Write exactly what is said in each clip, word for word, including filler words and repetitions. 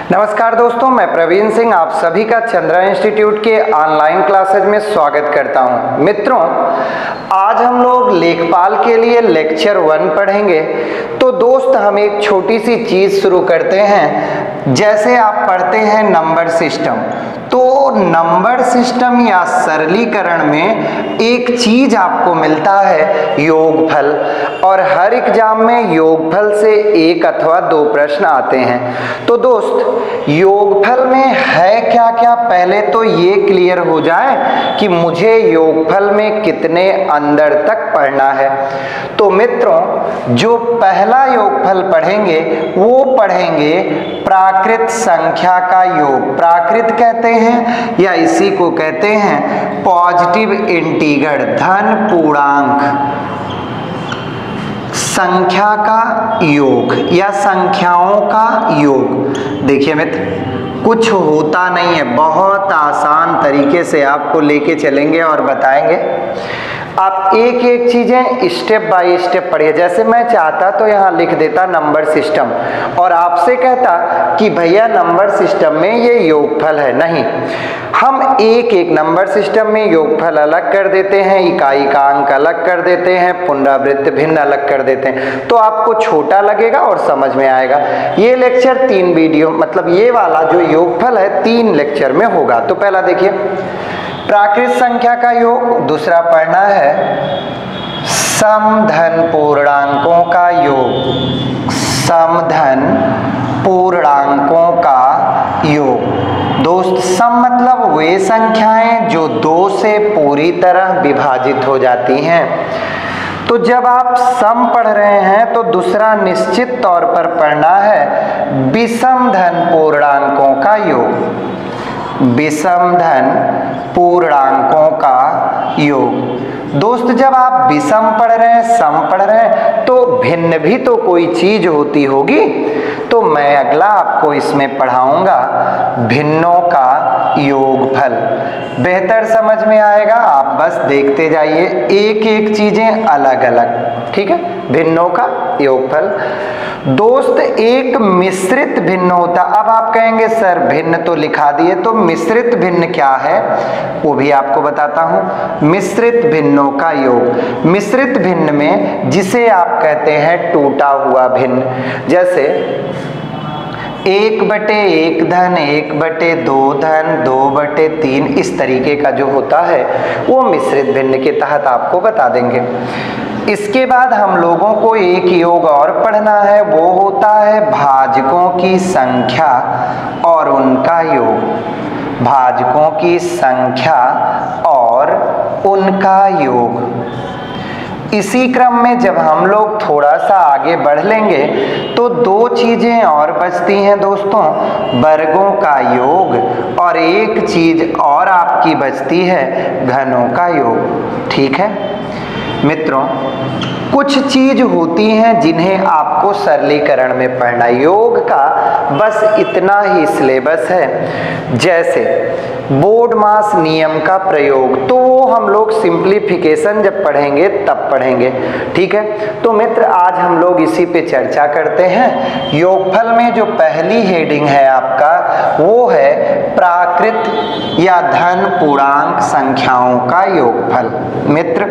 नमस्कार दोस्तों, मैं प्रवीण सिंह आप सभी का चंद्रा इंस्टीट्यूट के ऑनलाइन क्लासेज में स्वागत करता हूं। मित्रों, आज हम लोग लेखपाल के लिए लेक्चर वन पढ़ेंगे। तो दोस्त, हम एक छोटी सी चीज शुरू करते हैं। जैसे आप पढ़ते हैं नंबर सिस्टम, तो नंबर सिस्टम या सरलीकरण में एक चीज आपको मिलता है, योगफल। और हर एग्जाम में योगफल से एक अथवा दो प्रश्न आते हैं। तो दोस्त, योगफल में है क्या क्या, पहले तो ये क्लियर हो जाए कि मुझे योगफल में कितने अंदर तक पढ़ना है। तो मित्रों, जो पहला योगफल पढ़ेंगे वो पढ़ेंगे प्राकृत संख्या का योग। प्राकृत कहते हैं या इसी को कहते हैं पॉजिटिव इंटीगर, धन पूर्णांक संख्या का योग या संख्याओं का योग। देखिए मित्र, कुछ होता नहीं है, बहुत आसान तरीके से आपको लेके चलेंगे और बताएंगे। आप एक एक चीजें स्टेप बाय स्टेप पढ़िए। जैसे मैं चाहता तो यहाँ लिख देता नंबर सिस्टम और आपसे कहता कि भैया नंबर सिस्टम में ये योगफल है। नहीं, हम एक एक नंबर सिस्टम में योगफल अलग कर देते हैं, इकाई का अंक अलग कर देते हैं, पुनरावृत्त भिन्न अलग कर देते हैं, तो आपको छोटा लगेगा और समझ में आएगा। ये लेक्चर तीन वीडियो, मतलब ये वाला जो योगफल है तीन लेक्चर में होगा। तो पहला देखिए प्राकृत संख्या का योग, दूसरा पढ़ना है समधन पूर्णांकों का योग, समधन पूर्णांकों का योग। दोस्त, सम मतलब वे संख्याएं जो दो से पूरी तरह विभाजित हो जाती हैं। तो जब आप सम पढ़ रहे हैं तो दूसरा निश्चित तौर पर पढ़ना है विषम धन पूर्णांकों का योग, विषम धन पूर्णांकों का योग। दोस्त, जब आप विषम पढ़ रहे हैं, सम पढ़ रहे हैं, तो भिन्न भी तो कोई चीज होती होगी। तो मैं अगला आपको इसमें पढ़ाऊंगा भिन्नों का योगफल। बेहतर समझ में आएगा, आप बस देखते जाइए, एक एक चीजें अलग अलग। ठीक है, भिन्नों का योगफल। दोस्त, एक मिश्रित भिन्न होता। अब आप कहेंगे सर भिन्न तो लिखा दिए, तो मिश्रित भिन्न क्या है वो भी आपको बताता हूं। मिश्रित भिन्नों का योग, मिश्रित भिन्न में जिसे आप कहते हैं टूटा हुआ भिन्न, जैसे एक बटे एक धन, एक बटे दो धन, दो बटे तीन, इस तरीके का जो होता है वो मिश्रित भिन्न के तहत आपको बता देंगे। इसके बाद हम लोगों को एक योग और पढ़ना है, वो होता है भाजकों की संख्या और उनका योग, भाजकों की संख्या और उनका योग। इसी क्रम में जब हम लोग थोड़ा सा आगे बढ़ लेंगे तो दो चीजें और बचती हैं दोस्तों, वर्गों का योग और एक चीज और आपकी बचती है घनों का योग। ठीक है मित्रों, कुछ चीज होती हैं जिन्हें आपको सरलीकरण में पढ़ना। योग का बस इतना ही सिलेबस है। जैसे बोर्ड मास नियम का प्रयोग, तो वो हम लोग सिंप्लीफिकेशन जब पढ़ेंगे तब पढ़ेंगे। ठीक है, तो मित्र आज हम लोग इसी पे चर्चा करते हैं। योगफल में जो पहली हेडिंग है आपका वो है प्राकृत या धन पूर्णांक संख्याओं का योगफल। मित्र,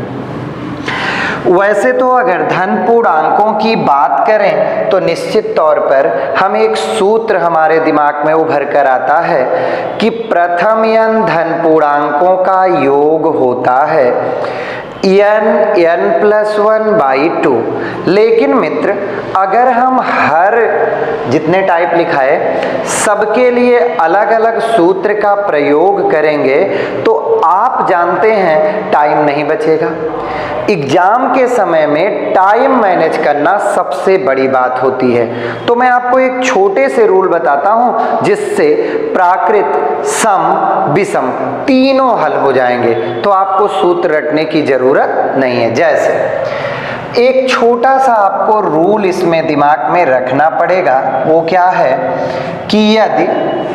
वैसे तो अगर धन पूर्णांकों की बात करें तो निश्चित तौर पर हम एक सूत्र हमारे दिमाग में उभर कर आता है कि प्रथम यन धन पूर्णांकों का योग होता है N N plus one by two. लेकिन मित्र, अगर हम हर जितने टाइप लिखा है सबके लिए अलग अलग सूत्र का प्रयोग करेंगे तो आप जानते हैं टाइम नहीं बचेगा। एग्जाम के समय में टाइम मैनेज करना सबसे बड़ी बात होती है। तो मैं आपको एक छोटे से रूल बताता हूं जिससे प्राकृत, सम, विषम तीनों हल हो जाएंगे, तो आपको सूत्र रटने की जरूरत नहीं है। जैसे एक छोटा सा आपको रूल इसमें दिमाग में रखना पड़ेगा, वो क्या है कि यदि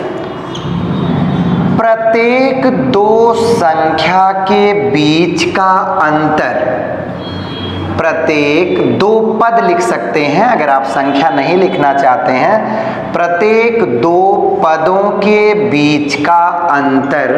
प्रत्येक दो संख्या के बीच का अंतर प्रत्येक दो पद लिख सकते हैं। अगर आप संख्या नहीं लिखना चाहते हैं, प्रत्येक दो पदों के बीच का अंतर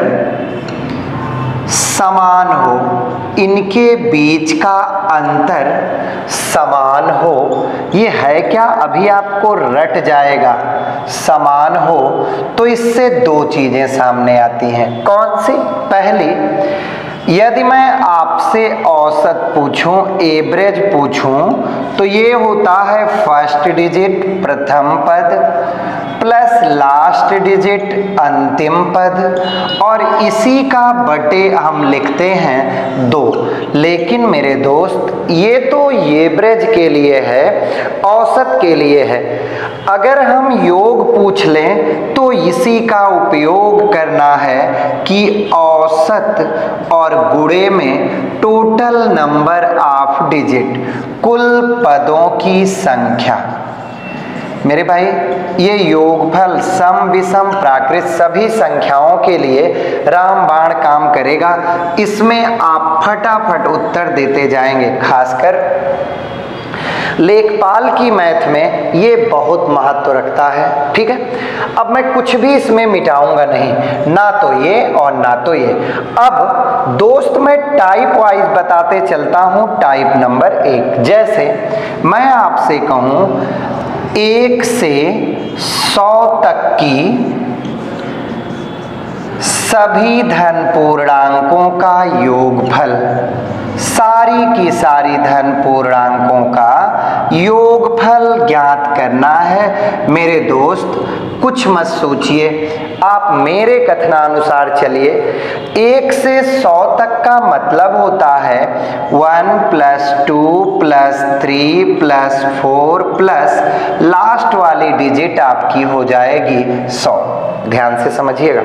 समान हो, इनके बीच का अंतर समान हो। ये है क्या, अभी आपको रट जाएगा। समान हो तो इससे दो चीजें सामने आती हैं। कौन सी? पहली, यदि मैं आपसे औसत पूछूं, एवरेज पूछूं, तो ये होता है फर्स्ट डिजिट प्रथम पद प्लस लास्ट डिजिट अंतिम पद, और इसी का बटे हम लिखते हैं दो। लेकिन मेरे दोस्त, ये तो एवरेज के लिए है, औसत के लिए है। अगर हम योग पूछ लें तो इसी का उपयोग करना है कि औसत और गुणे में टोटल नंबर ऑफ डिजिट, कुल पदों की संख्या। मेरे भाई, ये योगफल, सम विषम प्राकृत सभी संख्याओं के लिए रामबाण काम करेगा। इसमें आप फटाफट उत्तर देते जाएंगे। खासकर लेखपाल की मैथ में ये बहुत महत्व रखता है। ठीक है, अब मैं कुछ भी इसमें मिटाऊंगा नहीं, ना तो ये और ना तो ये। अब दोस्त, मैं टाइप वाइज बताते चलता हूं। टाइप नंबर एक, जैसे मैं आपसे कहूं एक से सौ तक की सभी धन पूर्णांकों का योगफल, सारी की सारी धन पूर्णांकों का योगफल ज्ञात करना है। मेरे दोस्त, कुछ मत सोचिए, आप मेरे कथनानुसार चलिए। एक से सौ तक का मतलब होता है one plus two plus three plus four plus last वाली डिजिट आपकी हो जाएगी सौ। ध्यान से समझिएगा।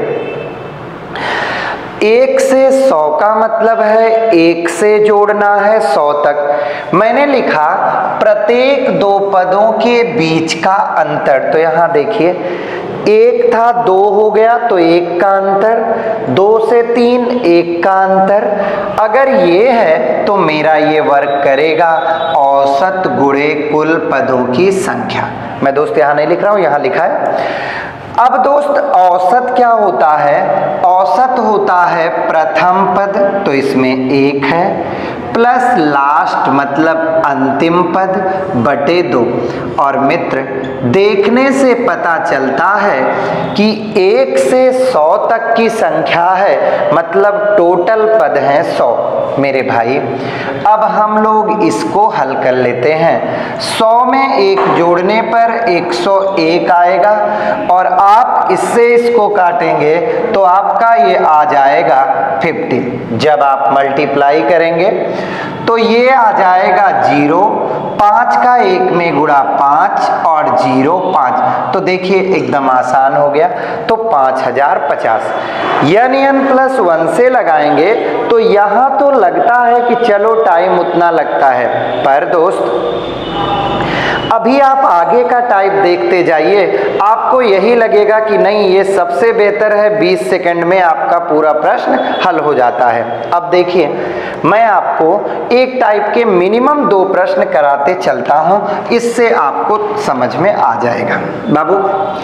एक से सौ का मतलब है एक से जोड़ना है सौ तक। मैंने लिखा प्रत्येक दो पदों के बीच का अंतर। तो यहां देखिए, एक था दो हो गया तो एक का अंतर, दो से तीन एक का अंतर। अगर ये है तो मेरा ये वर्क करेगा औसत गुणे कुल पदों की संख्या। मैं दोस्त यहां नहीं लिख रहा हूं, यहां लिखा है। अब दोस्त, औसत क्या होता है? औसत होता है प्रथम पद, तो इसमें एक है, प्लस लास्ट मतलब अंतिम पद बटे दो। और मित्र, देखने से पता चलता है कि एक से सौ तक की संख्या है, मतलब टोटल पद हैं सौ। मेरे भाई, अब हम लोग इसको हल कर लेते हैं। सौ में एक जोड़ने पर एक सौ एक आएगा, और आप इससे इसको काटेंगे तो आपका ये आ जाएगा पचास। जब आप मल्टीप्लाई करेंगे तो ये आ जाएगा जीरो। पाँच का एक में गुणा पाँच और जीरो पाँच। तो देखिए एकदम आसान हो गया। तो पाँच हजार पचास यन यन प्लस वन से लगाएंगे तो यहाँ तो लगता है कि चलो टाइम उतना लगता है, पर दोस्त अभी आप आगे का टाइप देखते जाइए, आपको यही लगेगा कि नहीं ये सबसे बेहतर है, बीस सेकंड में आपका पूरा प्रश्न हल हो जाता है। अब देखिए, मैं आपको एक टाइप के मिनिमम दो प्रश्न कराते चलता हूं, इससे आपको समझ में आ जाएगा। बाबू,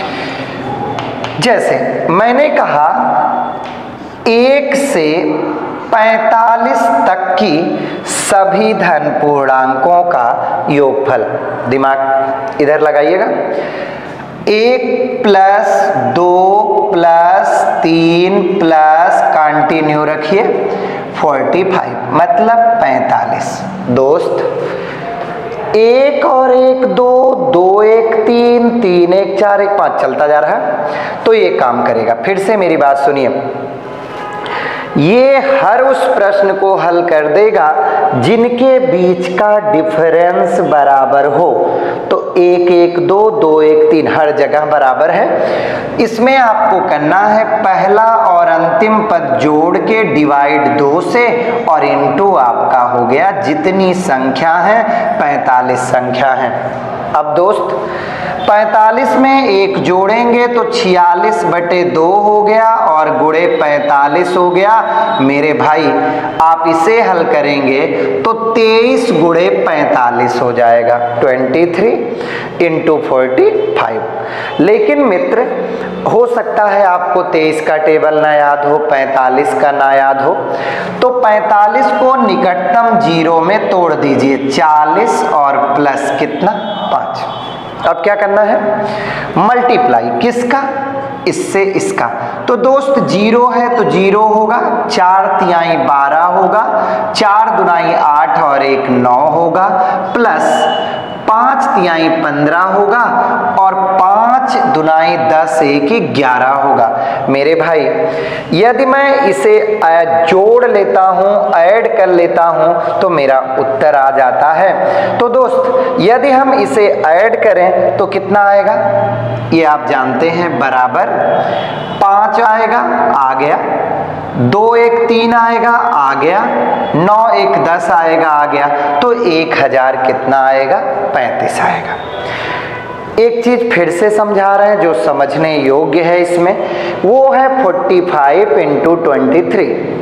जैसे मैंने कहा एक से पैंतालीस तक की सभी धन पूर्णांकों का योगफल। दिमाग इधर लगाइएगा। एक प्लस दो प्लस तीन प्लस कंटिन्यू रखिए पैंतालीस, मतलब पैंतालीस। दोस्त, एक और एक दो, दो एक तीन, तीन एक चार, एक पाँच चलता जा रहा है। तो ये काम करेगा। फिर से मेरी बात सुनिए, ये हर उस प्रश्न को हल कर देगा जिनके बीच का डिफरेंस बराबर हो। तो एक एक दो, दो एक तीन, हर जगह बराबर है। इसमें आपको करना है पहला और अंतिम पद जोड़ के डिवाइड दो से, और इनटू आपका हो गया जितनी संख्या है पैंतालीस संख्या है। अब दोस्त पैंतालीस में एक जोड़ेंगे तो छियालीस बटे दो हो गया और गुणे पैंतालीस हो गया। मेरे भाई आप इसे हल करेंगे तो तेईस गुणे पैंतालीस हो जाएगा, तेईस इंटू फोर्टी फाइव। लेकिन मित्र हो सकता है आपको तेईस का टेबल ना याद हो, पैंतालीस का ना याद हो, तो पैंतालीस को निकटतम जीरो में तोड़ दीजिए, चालीस और प्लस कितना पाँच। अब क्या करना है, मल्टीप्लाई किसका, इससे इसका। तो दोस्त जीरो है तो जीरो होगा, चार तिहाई बारह होगा, चार दुनाई आठ और एक नौ होगा, प्लस पाँच तिहाई पंद्रह होगा और पाँच दुनाई दस एक ग्यारह होगा। मेरे भाई यदि मैं इसे जोड़ लेता हूँ, ऐड कर लेता हूँ तो मेरा उत्तर आ जाता है। तो दोस्त यदि हम इसे ऐड करें तो कितना आएगा, ये आप जानते हैं, बराबर पाँच आएगा, आ गया, दो एक तीन आएगा, आ गया, नौ एक दस आएगा, आ गया, तो एक हजार कितना आएगा, पैंतीस आएगा। एक चीज फिर से समझा रहे हैं जो समझने योग्य है इसमें, वो है पैंतालीस इंटू तेईस।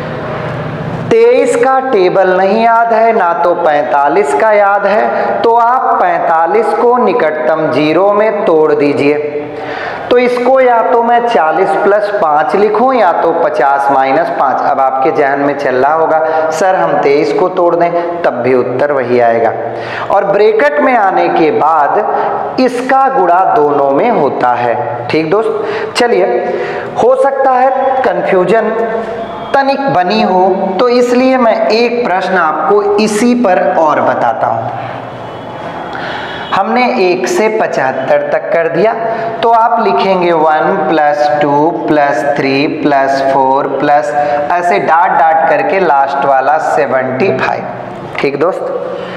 तेईस का टेबल नहीं याद है, ना तो पैंतालीस का याद है, तो आप पैंतालीस को निकटतम जीरो में तोड़ दीजिए। तो इसको या तो मैं चालीस प्लस पाँच लिखूं या तो पचास माइनस पाँच। अब आपके जहन में चल रहा होगा सर हम तेईस को तोड़ दें, तब भी उत्तर वही आएगा। और ब्रैकेट में आने के बाद इसका गुणा दोनों में होता है। ठीक दोस्त, चलिए, हो सकता है कंफ्यूजन तनिक बनी हो, तो इसलिए मैं एक प्रश्न आपको इसी पर और बताता हूं। हमने एक से पचहत्तर तक कर दिया, तो आप लिखेंगे one plus two plus three plus four plus, ऐसे डाट डाट करके लास्ट वाला सेवेंटी फाइव। ठीक दोस्त,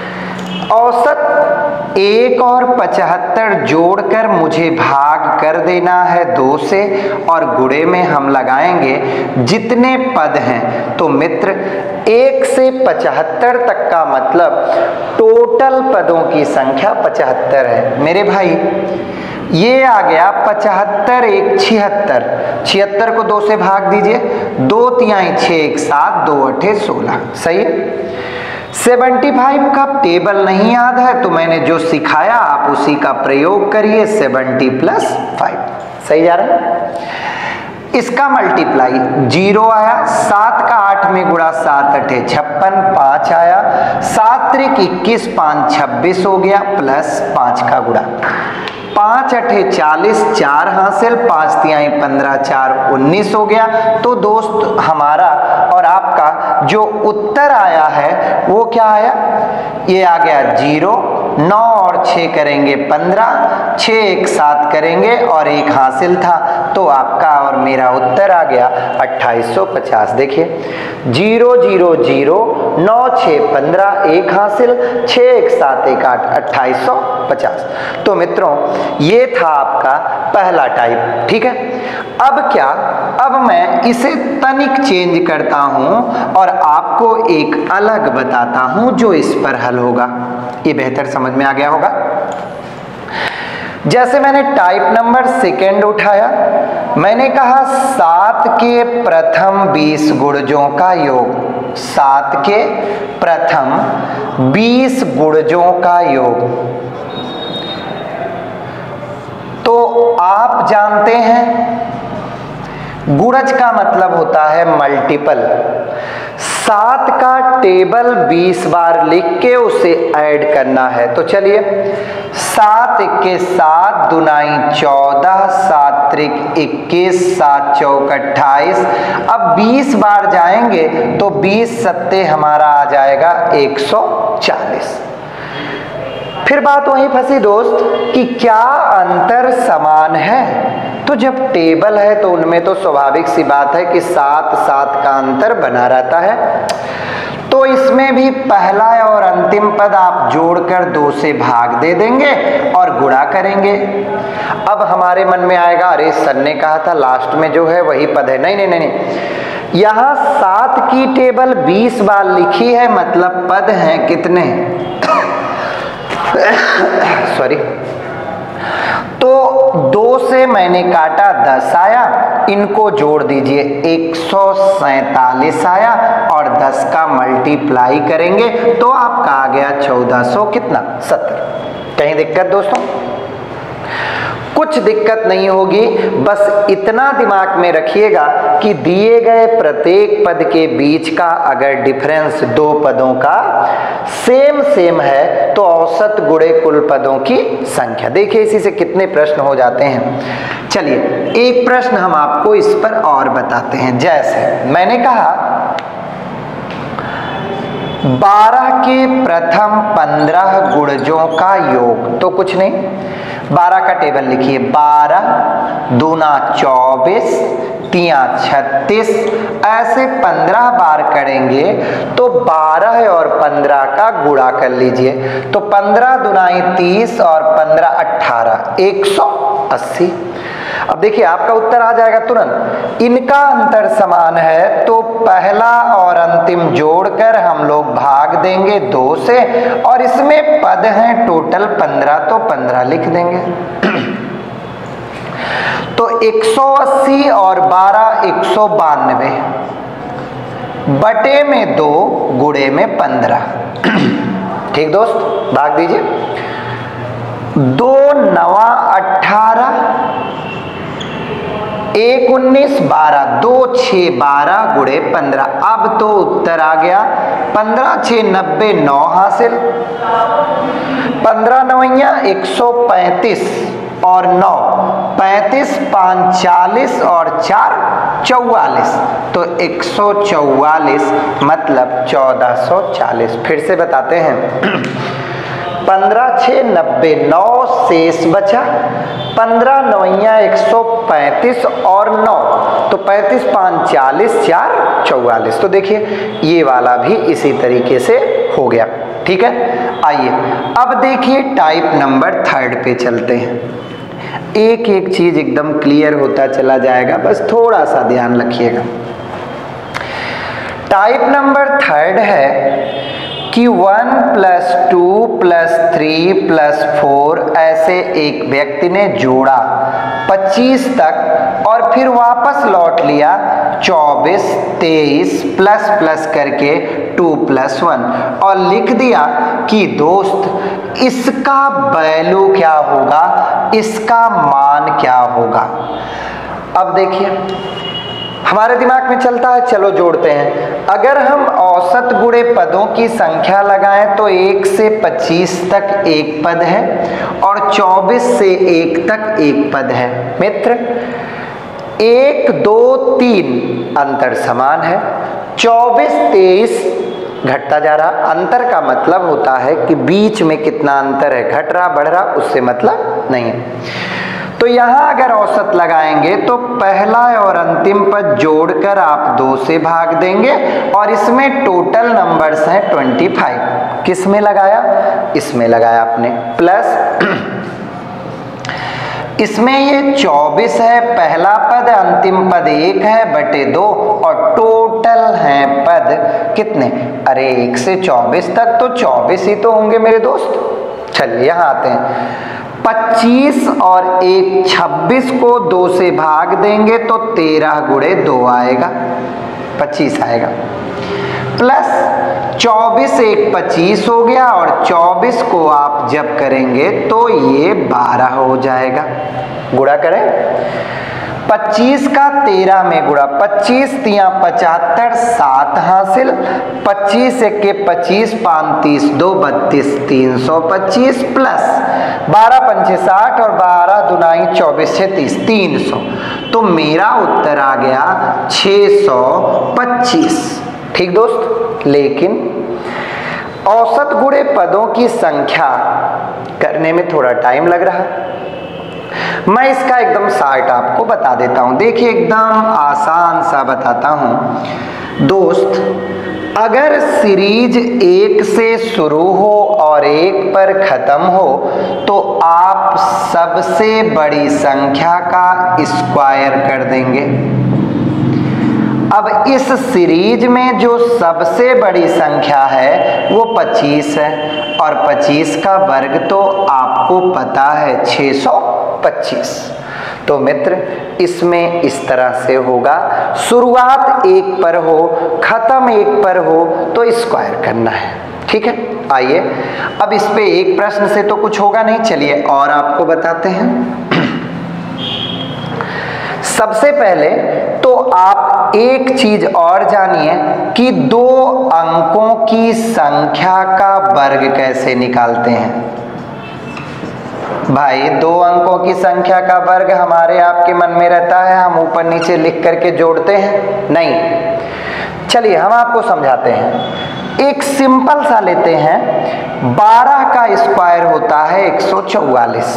औसत एक और पचहत्तर जोड़कर मुझे भाग कर देना है दो से, और गुणे में हम लगाएंगे जितने पद हैं। तो मित्र एक से पचहत्तर तक का मतलब टोटल पदों की संख्या पचहत्तर है। मेरे भाई ये आ गया पचहत्तर एक छिहत्तर, छिहत्तर को दो से भाग दीजिए, दो तिहाई छः एक सात, दो अठे सोलह, सही है। पचहत्तर का टेबल नहीं याद है तो मैंने जो सिखाया आप उसी का प्रयोग करिए, सत्तर प्लस फाइव, सही जा रहा है। इसका मल्टीप्लाई जीरो आया, सात का आठ में गुणा, सात अठे छप्पन, पाँच आया, सात त्रिक इक्कीस, पाँच छब्बीस हो गया, प्लस पाँच का गुणा, पाँच अठे चालीस, चार हासिल, पाँच तिहाई पंद्रह, चार उन्नीस हो गया। तो दोस्त हमारा और आपका जो उत्तर आया है वो क्या आया, ये आ गया जीरो, नौ और छः करेंगे पंद्रह, छः एक सात करेंगे और एक हासिल था, तो आपका और मेरा उत्तर आ गया अट्ठाईस सौ पचास। देखिए जीरो जीरो जीरो, नौ छः पंद्रह, एक हासिल, छः एक सात एक आठ, अट्ठाईस सौ पचास। तो मित्रों ये था आपका पहला टाइप। ठीक है, अब क्या, अब मैं इसे तनिक चेंज करता हूं और आपको एक अलग बताता हूं जो इस पर हल होगा। ये बेहतर समझ में आ गया होगा। जैसे मैंने टाइप नंबर सेकेंड उठाया, मैंने कहा सात के प्रथम बीस गुणजों का योग, सात के प्रथम बीस गुणजों का योग। तो आप जानते हैं गुणज का मतलब होता है मल्टीपल। सात का टेबल बीस बार लिख के उसे ऐड करना है। तो चलिए, सात इक्के सात, दुनाई चौदह, सात त्रिक इक्कीस, सात चौक अट्ठाईस। अब बीस बार जाएंगे तो बीस सत्ते हमारा आ जाएगा एक सौ चालीस। फिर बात वहीं फंसी दोस्त कि क्या अंतर समान है। तो जब टेबल है तो उनमें तो स्वाभाविक सी बात है कि सात सात का अंतर बना रहता है। तो इसमें भी पहला और अंतिम पद आप जोड़कर दो से भाग दे देंगे और गुणा करेंगे। अब हमारे मन में आएगा अरे सर ने कहा था लास्ट में जो है वही पद है। नहीं नहीं नहीं, नहीं। यहाँ सात की टेबल बीस बार लिखी है, मतलब पद हैं कितने सॉरी। तो दो से मैंने काटा दस आया, इनको जोड़ दीजिए एक सौ सैतालीस आया और दस का मल्टीप्लाई करेंगे तो आपका आ गया चौदह सौ कितना सत्तर। कहीं दिक्कत दोस्तों? कुछ दिक्कत नहीं होगी, बस इतना दिमाग में रखिएगा कि दिए गए प्रत्येक पद के बीच का अगर डिफरेंस दो पदों का सेम सेम है तो औसत गुणे कुल पदों की संख्या। देखिए इसी से कितने प्रश्न हो जाते हैं। चलिए एक प्रश्न हम आपको इस पर और बताते हैं। जैसे मैंने कहा बारह के प्रथम पंद्रह गुणजों का योग, तो कुछ नहीं, बारह का टेबल लिखिए। बारह दूना चौबीस, तिया छत्तीस, ऐसे पंद्रह बार करेंगे तो बारह और पंद्रह का गुणा कर लीजिए। तो पंद्रह दुनाई तीस और पंद्रह अट्ठारह, एक सौ अस्सी। अब देखिए आपका उत्तर आ जाएगा तुरंत। इनका अंतर समान है तो पहला और अंतिम जोड़कर हम लोग भाग देंगे दो से, और इसमें पद हैं टोटल पंद्रह, तो पंद्रह लिख देंगे। तो एक सौ अस्सी और बारह एक सौ बानवे, बटे में दो गुणे में पंद्रह। ठीक दोस्त, भाग दीजिए। दो नवा अठारह, एक उन्नीस, बारह, दो छः बारह गुणे पंद्रह। अब तो उत्तर आ गया पंद्रह छः नब्बे, नौ हासिल। पंद्रह नवैया एक सौ पैंतीस और नौ पैंतीस, पाँच चालीस और चार चौवालीस, तो एक सौ चौवालीस मतलब चौदह सौ चालीस। फिर से बताते हैं। पंद्रह छः नब्बे, नौ शेष बचा, पंद्रह नवैया एक सौ पैंतीस और नौ, तो पैंतीस पाँच चालीस, चार चौवालीस। तो देखिए ये वाला भी इसी तरीके से हो गया। ठीक है, आइए अब देखिए टाइप नंबर थर्ड पे चलते हैं। एक एक चीज एकदम क्लियर होता चला जाएगा, बस थोड़ा सा ध्यान रखिएगा। टाइप नंबर थर्ड है कि one plus two plus three plus four ऐसे एक व्यक्ति ने जोड़ा पच्चीस तक और फिर वापस लौट लिया चौबीस, तेईस प्लस प्लस करके टू प्लस वन, और लिख दिया कि दोस्त इसका वैल्यू क्या होगा, इसका मान क्या होगा। अब देखिए हमारे दिमाग में चलता है, चलो जोड़ते हैं। अगर हम औसत गुणे पदों की संख्या लगाएं तो एक से पच्चीस तक एक पद है और चौबीस से एक तक एक पद है। मित्र एक दो तीन अंतर समान है, चौबीस तेईस घटता जा रहा। अंतर का मतलब होता है कि बीच में कितना अंतर है, घट रहा बढ़ रहा, उससे मतलब नहीं है। तो यहाँ अगर औसत लगाएंगे तो पहला और अंतिम पद जोड़कर आप दो से भाग देंगे और इसमें टोटल नंबर्स हैं पच्चीस। किस में लगाया? इसमें लगाया आपने, प्लस इसमें ये चौबीस है, पहला पद अंतिम पद एक है बटे दो, और टोटल हैं पद कितने? अरे एक से चौबीस तक तो चौबीस ही तो होंगे मेरे दोस्त। चलिए यहाँ आते हैं। पच्चीस और एक छब्बीस को दो से भाग देंगे तो तेरह गुणे दो आएगा, पच्चीस आएगा, प्लस चौबीस एक पच्चीस हो गया और चौबीस को आप जब करेंगे तो ये बारह हो जाएगा। गुणा करें, पच्चीस का तेरह में गुणा, पच्चीस तिया पचहत्तर, सात हासिल, पच्चीस एक के पच्चीस, पांतीस दो बत्तीस, तीन सौ पच्चीस, प्लस बारह पंचे साठ और बारह दुनाई चौबीस छः तीस, तीन सौ। तो मेरा उत्तर आ गया छः सौ पच्चीस। ठीक दोस्त, लेकिन औसत गुणे पदों की संख्या करने में थोड़ा टाइम लग रहा। मैं इसका एकदम शार्ट आपको बता देता हूं। देखिए एकदम आसान सा बताता हूं दोस्त। अगर सीरीज एक से शुरू हो और एक पर खत्म हो तो आप सबसे बड़ी संख्या का स्क्वायर कर देंगे। अब इस सीरीज में जो सबसे बड़ी संख्या है वो पच्चीस है और पच्चीस का वर्ग तो आपको पता है छह सौ पच्चीस। तो मित्र इसमें इस तरह से होगा, शुरुआत एक पर हो, खत्म एक पर हो तो स्क्वायर करना है। ठीक है, आइए अब इस पे एक प्रश्न से तो कुछ होगा नहीं, चलिए और आपको बताते हैं। सबसे पहले तो आप एक चीज और जानिए कि दो अंकों की संख्या का वर्ग कैसे निकालते हैं। भाई दो अंकों की संख्या का वर्ग हमारे आपके मन में रहता है, हम ऊपर नीचे लिख करके जोड़ते हैं? नहीं, चलिए हम आपको समझाते हैं। एक सिंपल सा लेते हैं, बारह का स्क्वायर होता है एक सौ चौवालीस,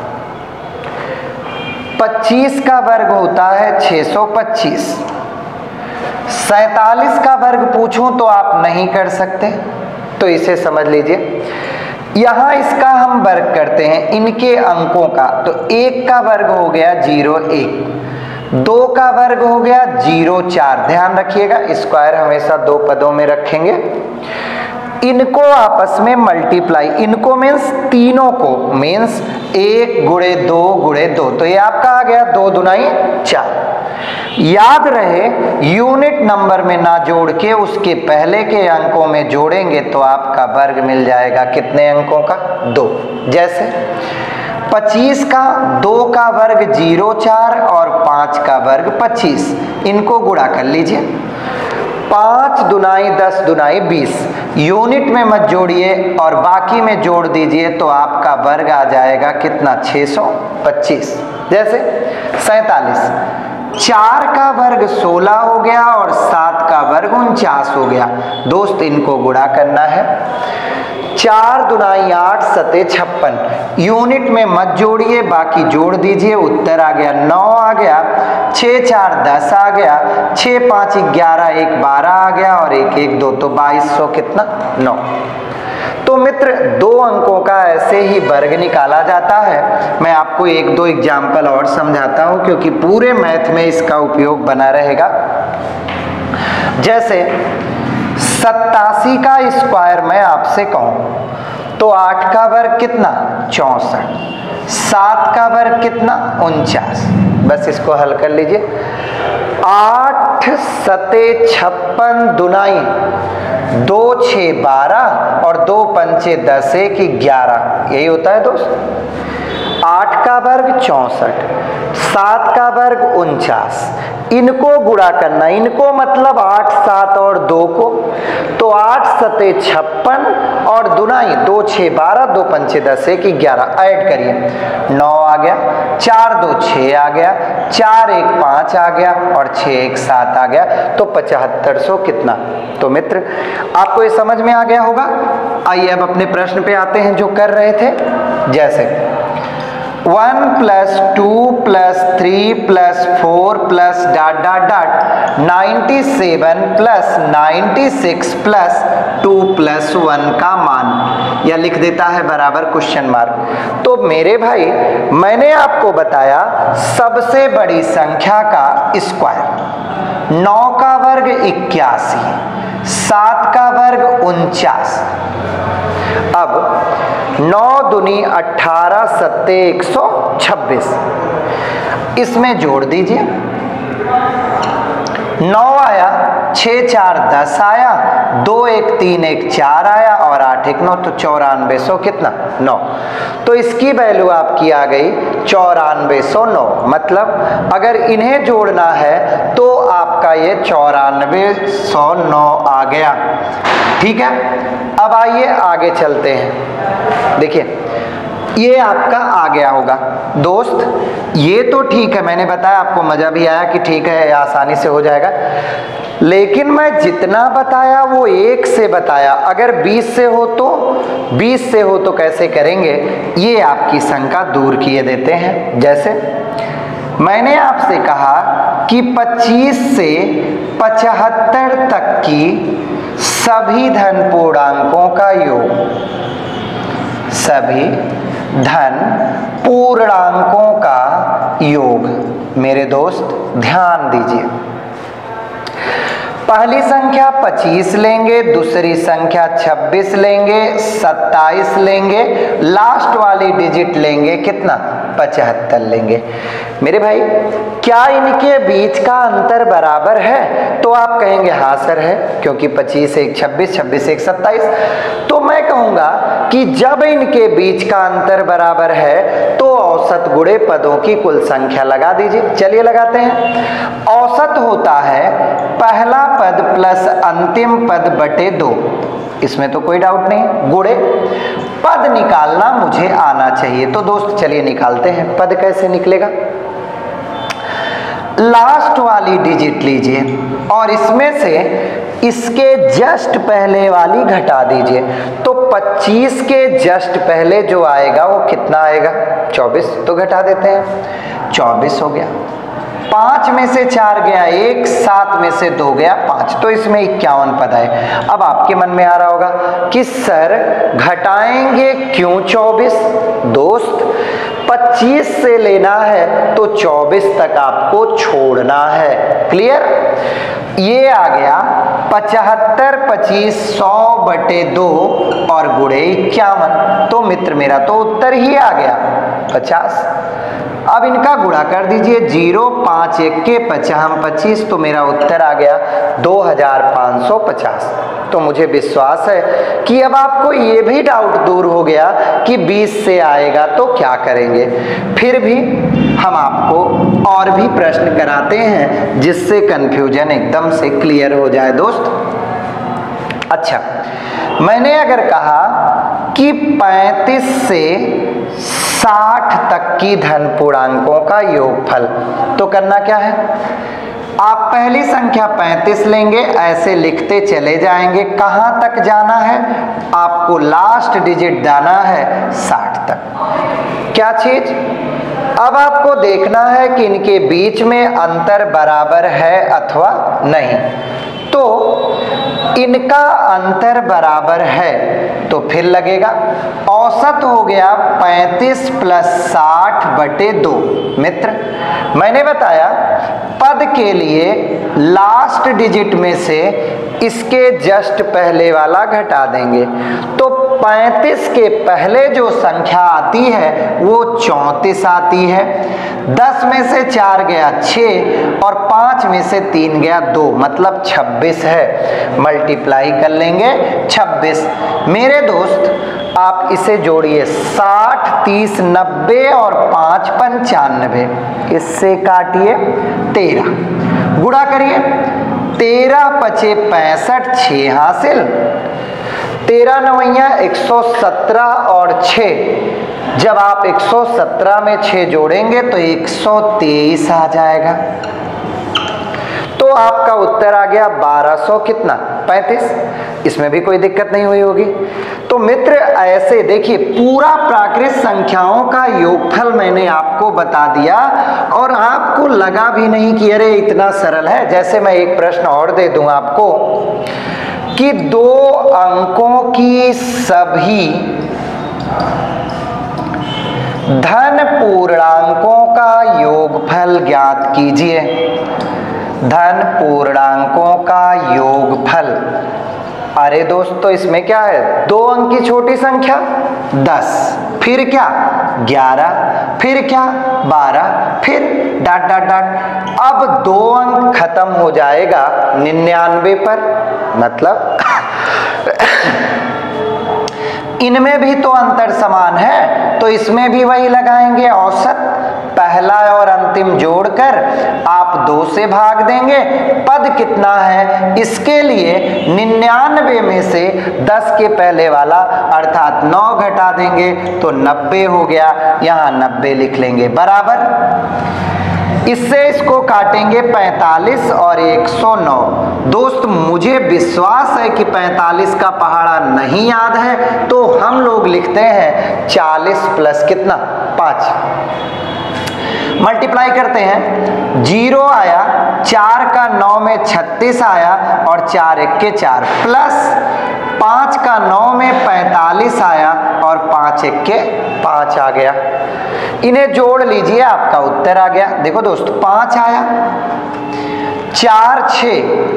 पच्चीस का वर्ग होता है छह सौ पच्चीस, सैतालीस का वर्ग पूछूं तो आप नहीं कर सकते, तो इसे समझ लीजिए। यहां इसका हम वर्ग करते हैं इनके अंकों का, तो एक का वर्ग हो गया जीरो एक, दो का वर्ग हो गया जीरो चार। ध्यान रखिएगा स्क्वायर हमेशा दो पदों में रखेंगे। इनको आपस में मल्टीप्लाई, इनको मीन्स तीनों को, मीन्स एक गुणे दो गुणे दो, तो ये आपका आ गया दो दुनाई चार। याद रहे यूनिट नंबर में ना जोड़ के उसके पहले के अंकों में जोड़ेंगे तो आपका वर्ग मिल जाएगा कितने अंकों का? दो। जैसे पच्चीस का दो का वर्ग जीरो चार और पाँच का वर्ग पच्चीस, इनको गुणा कर लीजिए। पाँच दुनाई दस दुनाई बीस, यूनिट में मत जोड़िए और बाकी में जोड़ दीजिए तो आपका वर्ग आ जाएगा कितना? छह सौ पच्चीस। जैसे सैतालीस, चार का वर्ग सोलह हो गया और सात का वर्ग उनचास हो गया। दोस्त इनको गुणा करना है, चार दुनाई आठ सते छप्पन, यूनिट में मत जोड़िए बाकी जोड़ दीजिए, उत्तर आ गया नौ आ गया, छः चार दस आ गया, छः पाँच ग्यारह, एक बारह आ गया और एक एक दो, तो बाईस सौ कितना? नौ। तो मित्र दो अंकों का ऐसे ही वर्ग निकाला जाता है। मैं आपको एक दो एग्जाम्पल और समझाता हूं क्योंकि पूरे मैथ में इसका उपयोग बना रहेगा। जैसे सत्तासी का स्क्वायर मैं आपसे कहूं तो आठ का वर्ग कितना? चौसठ, सात का वर्ग कितना? उनचास। बस इसको हल कर लीजिए। आठ सते छप्पन दुनाई दो छः बारह और दो पंचे दस एक ग्यारह, यही होता है दोस्त। आठ का वर्ग चौसठ, सात का वर्ग उनचास, इनको गुणा करना, इनको मतलब आठ सात और दो को, तो आठ सते छप्पन और दुनाई दो छः बारह, दो पंचे दस एक ग्यारह, ऐड करिए नौ आ गया, चार दो छः आ गया, चार एक पाँच आ गया और छः एक सात आ गया, तो पचहत्तर सौ कितना? तो मित्र आपको ये समझ में आ गया होगा। आइए अब अपने प्रश्न पे आते हैं जो कर रहे थे। जैसे one plus two plus three plus four plus dot dot dot ninety seven plus ninety six plus two plus one का मान, या लिख देता है बराबर क्वेश्चन मार्क। तो मेरे भाई मैंने आपको बताया सबसे बड़ी संख्या का स्क्वायर, नौ का वर्ग इक्यासी, सात का वर्ग उनचास। अब नौ दुनी अठारह सत्ते एक सौ छब्बीस, इसमें जोड़ दीजिए। नौ आया, छः चार दस आया, दो एक तीन एक चार आया और आठ एक नौ, तो चौरानवे सौ कितना? नौ। तो इसकी वैल्यू आपकी आ गई चौरानवे सौ नौ। मतलब अगर इन्हें जोड़ना है तो आपका ये चौरानवे सौ नौ आ गया। ठीक है, अब आइए आगे चलते हैं। देखिए ये आपका आ गया होगा दोस्त। ये तो ठीक है, मैंने बताया आपको, मजा भी आया कि ठीक है आसानी से हो जाएगा, लेकिन मैं जितना बताया वो एक से बताया। अगर बीस से हो तो बीस से हो तो कैसे करेंगे, ये आपकी शंका दूर किए देते हैं। जैसे मैंने आपसे कहा कि पच्चीस से पचहत्तर तक की सभी धन पूर्णांकों का योग, सभी धन पूर्णांकों का योग। मेरे दोस्त ध्यान दीजिए, पहली संख्या पच्चीस लेंगे, दूसरी संख्या छब्बीस लेंगे, सत्ताईस लेंगे, लास्ट वाली डिजिट लेंगे कितना, पचहत्तर लेंगे। मेरे भाई क्या इनके बीच का अंतर बराबर है? तो आप कहेंगे हाँ सर है, क्योंकि पच्चीस एक छब्बीस, छब्बीस एक सत्ताईस। तो मैं कहूंगा कि जब इनके बीच का अंतर बराबर है तो औसत गुणे पदों की कुल संख्या लगा दीजिए। चलिए लगाते हैं। औसत होता है पहला पद प्लस अंतिम पद बटे दो, इसमें तो कोई डाउट नहीं। गुणे पद निकालना मुझे आना चाहिए, तो दोस्त चलिए निकालते हैं। पद कैसे निकलेगा? लास्ट वाली डिजिट लीजिए और इसमें से इसके जस्ट पहले वाली घटा दीजिए। तो पच्चीस के जस्ट पहले जो आएगा वो कितना आएगा? चौबीस। तो घटा देते हैं, चौबीस हो गया। पांच में से चार गया एक, सात में से दो गया पांच, तो इसमें इक्यावन पद आए। अब आपके मन में आ रहा होगा कि सर घटाएंगे क्यों चौबीस? दोस्त पच्चीस से लेना है तो चौबीस तक आपको छोड़ना है। क्लियर? ये आ गया पचहत्तर, पच्चीस, सौ बटे दो और गुणे इक्यावन। तो मित्र मेरा तो उत्तर ही आ गया पचास। अब इनका गुणा कर दीजिए, जीरो पाँच एक के पचास पच्चीस, तो मेरा उत्तर आ गया दो हजार पाँच सौ पचास। तो मुझे विश्वास है कि अब आपको ये भी डाउट दूर हो गया कि बीस से आएगा तो क्या करेंगे। फिर भी हम आपको और भी प्रश्न कराते हैं जिससे कंफ्यूजन एकदम से क्लियर हो जाए दोस्त। अच्छा, मैंने अगर कहा कि पैंतीस से साठ तक की धन पूर्णांकों का योगफल, तो करना क्या है? आप पहली संख्या पैंतीस लेंगे, ऐसे लिखते चले जाएंगे। कहां तक जाना है? आपको लास्ट डिजिट जाना है साठ तक। क्या चीज? अब आपको देखना है कि इनके बीच में अंतर बराबर है अथवा नहीं। तो इनका अंतर बराबर है तो फिर लगेगा। औसत हो गया पैंतीस प्लस साठ बटे दो। मित्र मैंने बताया पद के लिए लास्ट डिजिट में से इसके जस्ट पहले वाला घटा देंगे। तो पैंतीस के पहले जो संख्या आती है वो चौंतीस आती है। दस में से चार गया छः और पाँच में से तीन गया दो, मतलब छब्बीस है। मल्टीप्लाई कर लेंगे छब्बीस। मेरे दोस्त आप इसे जोड़िए, साठ, तीस, नब्बे और पाँच पंचानबे, इससे काटिए तेरह, गुणा करिए। तेरह पचे पैंसठ, छः हासिल। तेरह नवैया एक सौ सत्रह और छः, जब आप एक सौ सत्रह में छः जोड़ेंगे तो एक सौ तेईस आ जाएगा। तो आपका उत्तर आ गया बारह सौ कितना, पैंतीस। इसमें भी कोई दिक्कत नहीं हुई होगी। तो मित्र ऐसे देखिए पूरा प्राकृत संख्याओं का योगफल मैंने आपको बता दिया और आपको लगा भी नहीं कि अरे इतना सरल है। जैसे मैं एक प्रश्न और दे दूं आपको कि दो अंकों की सभी धन पूर्णांकों का योगफल ज्ञात कीजिए। धन पूर्णांकों का योगफल। अरे दोस्तों इसमें क्या है? दो अंक की छोटी संख्या दस, फिर क्या ग्यारह, फिर क्या बारह, फिर डाट डाट डाट। अब दो अंक खत्म हो जाएगा निन्यानवे पर, मतलब इनमें भी तो अंतर समान है तो इसमें भी वही लगाएंगे औसत। पहला और अंतिम जोड़कर आप दो से भाग देंगे। पद कितना है? इसके लिए निन्यानवे में से दस के पहले वाला अर्थात नौ घटा देंगे तो नब्बे हो गया। यहाँ नब्बे लिख लेंगे बराबर। इससे इसको काटेंगे पैंतालीस और एक सौ नौ। दोस्त मुझे विश्वास है कि पैंतालीस का पहाड़ा नहीं याद है तो हम लोग लिखते हैं चालीस प्लस कितना, पाँच। मल्टीप्लाई करते हैं, जीरो आया, चार का नौ में छत्तीस आया और चार एक के चार, प्लस पाँच का नौ में पैंतालीस आया और पाँच एक के पाँच आ गया। इन्हें जोड़ लीजिए, आपका उत्तर आ गया। देखो दोस्त पाँच आया, चार छः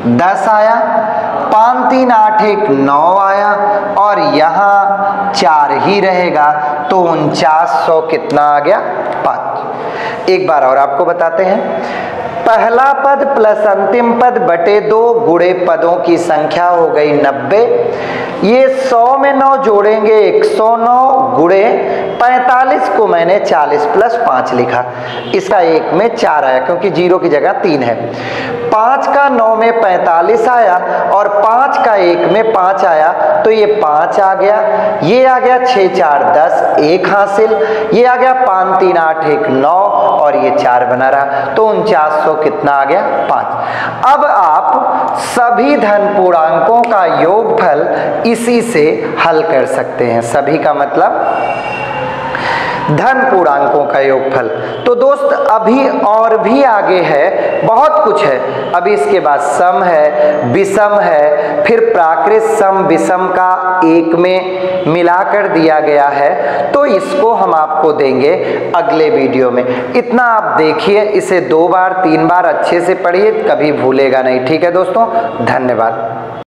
दस आया, पाँच तीन आठ एक नौ आया और यहाँ चार ही रहेगा तो उनचास सौ कितना आ गया? पाँच। एक बार और आपको बताते हैं, पहला पद प्लस अंतिम पद बटे दो गुणे पदों की संख्या हो गई नब्बे। ये सौ में नौ जोड़ेंगे एक सौ नौ गुणे पैंतालीस को मैंने चालीस प्लस पाँच लिखा, इसका एक में चार आया क्योंकि जीरो की जगह तीन है। पाँच का नौ में पैंतालीस आया और पाँच का एक में पाँच आया तो ये पाँच आ गया, ये आ गया छः चार दस एक हासिल, ये आ गया पाँच तीन आठ एक नौ और ये चार बना रहा तो उनचास सौ कितना आ गया? पाँच। अब आप सभी धन पूर्णांकों का योगफल इसी से हल कर सकते हैं। सभी का मतलब धन पूर्णांकों का योगफल। तो दोस्त अभी और भी आगे है, बहुत कुछ है। अभी इसके बाद सम है, विषम है, फिर प्राकृत सम विषम का एक में मिलाकर दिया गया है, तो इसको हम आपको देंगे अगले वीडियो में। इतना आप देखिए, इसे दो बार तीन बार अच्छे से पढ़िए, कभी भूलेगा नहीं। ठीक है दोस्तों, धन्यवाद।